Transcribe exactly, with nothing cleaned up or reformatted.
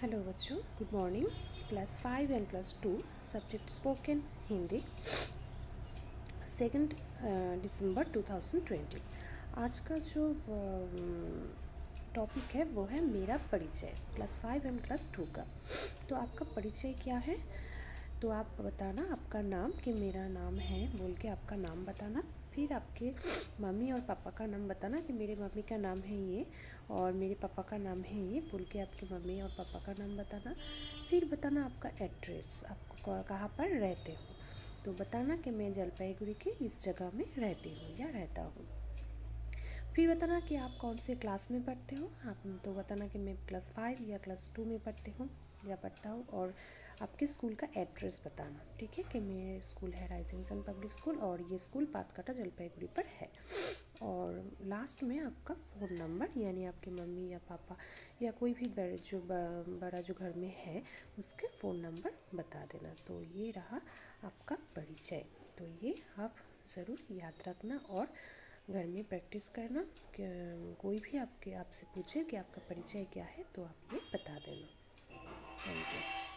Hello बच्चों, good morning. Class five and class two, subject spoken Hindi, second December two thousand twenty. आज का जो topic है वो है मेरा परिचय, class five and class two का। तो आपका परिचय क्या है? तो आप बताना आपका नाम, कि मेरा नाम है बोल के आपका नाम बताना। फिर आपके मम्मी और पापा का नाम बताना कि मेरे मम्मी का नाम है ये और मेरे पापा का नाम है ये बोल के आपके मम्मी और पापा का नाम बताना। फिर बताना आपका एड्रेस, आपको कहाँ पर रहते हो। तो बताना कि मैं जलपाईगुड़ी के इस जगह में रहती हूँ या रहता हूँ। फिर बताना कि आप कौन से क्लास में पढ़ते हो। आप तो बताना कि मैं क्लास फाइव या क्लास टू में पढ़ती हूँ या पढ़ता हूँ, और आपके स्कूल का एड्रेस बताना। ठीक है, कि मेरे स्कूल है राइजिंग सन पब्लिक स्कूल और ये स्कूल पातकाटा जलपाईगुड़ी पर है। और लास्ट में आपका फ़ोन नंबर, यानी आपके मम्मी या पापा या कोई भी बड़े जो बड़ा जो घर में है उसके फ़ोन नंबर बता देना। तो ये रहा आपका परिचय। तो ये आप ज़रूर याद रखना और घर में प्रैक्टिस करना। कोई भी आपके आपसे पूछे कि आपका परिचय क्या है तो आप ये बता देना। Thank you.